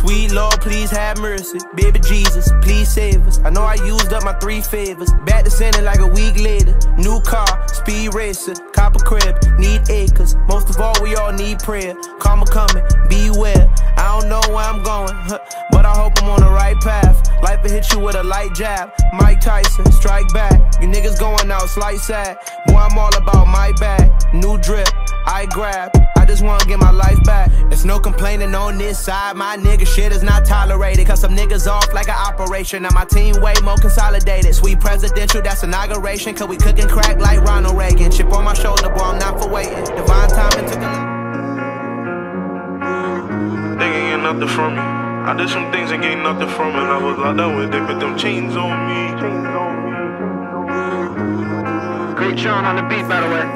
Sweet Lord, please have mercy. Baby Jesus, please save us. I know I used up my 3 favors. Back to sending like a week later. New car, speed racer, copper crib, need acres. Most of all, we all need prayer. Karma coming, beware. I don't know where I'm going, but I hope I'm on the right path. Life will hit you with a light jab. Mike Tyson, strike back. You niggas going out slight sad. Boy, I'm all about my bag. New drip, I grab. I just wanna get my life back. There's no complaining on this side. My nigga shit is not tolerated. Cause some niggas off like an operation. Now my team way more consolidated. Sweet presidential, that's inauguration. Cause we cooking crack like Ronald Reagan. Chip on my shoulder, boy, I'm not for waiting. Divine timing took a... They ain't get nothing from me. I did some things and gained nothing from it. I was locked down with they put them chains on me. Great Sean on the beat, by the way.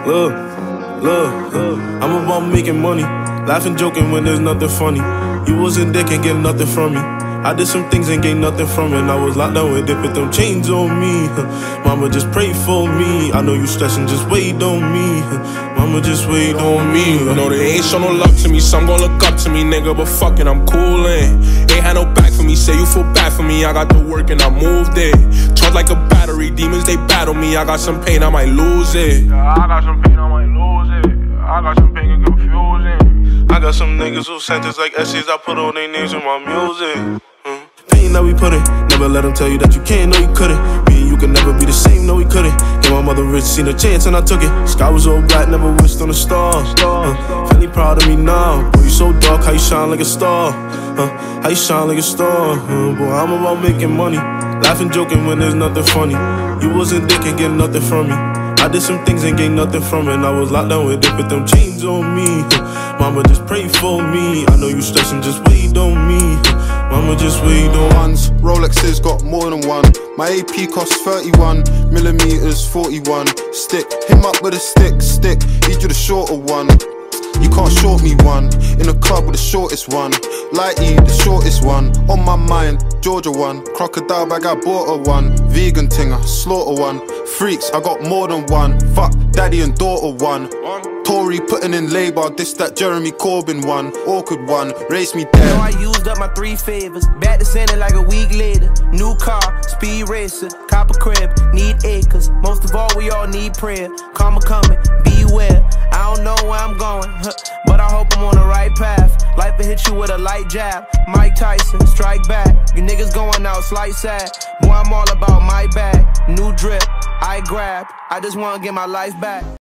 Look, I'm about making money. Laughing, joking when there's nothing funny. You wasn't there, can't get nothing from me. I did some things and gained nothing from it. I was locked down with they put them chains on me. Mama, just pray for me. I know you stressing, just wait on me. Mama, just wait on me. You know they ain't show no love to me, some gon' look up to me, nigga, but fucking I'm coolin'. Ain't had no back for me, say you feel bad for me. I got to work and I moved it. Charged like a battery, demons they battle me. I got some pain, I might lose it. Yeah, I got some pain, I might lose it. I got some pain and confusion. I got some niggas who sentence like essays. I put all their names in my music. Pain that we put in. Never let them tell you that you can't, no you couldn't. Me and you could never be the same, no we couldn't. Gave my mother rich, seen a chance and I took it. Sky was all black, never wished on a star. Finally proud of me now. Boy, you so dark, how you shine like a star. How you shine like a star. Boy, I'm about making money. Laughing, joking when there's nothing funny. You wasn't there, can't get nothing from me. I did some things and gained nothing from it. And I was locked down with it, put them chains on me. Mama, just pray for me. I know you stressing, just wait on me. Mama, just wait on ones. Rolexes got more than one. My AP costs 31 millimeters, 41. Stick him up with a stick. Need you the shorter one. You can't short me one. In a club with the shortest one. Lighty, the shortest one. On my mind, Georgia one. Crocodile bag, I bought a one. Vegan tinger, slaughter one. Freaks, I got more than one. Fuck, daddy and daughter one. Tory putting in labour, this that Jeremy Corbyn one. Awkward one, race me I know down. I used up my 3 favors. Back to sending like a week later. New car, speed racer, copper crib, need acres. Most of all, we all need prayer. Karma coming, beware. I don't know where I'm going, but I hope I'm on the right path. Life will hit you with a light jab. Mike Tyson, strike back. You niggas going out slight sad. Boy, I'm all about my bag. New drip, I grab. I just wanna get my life back.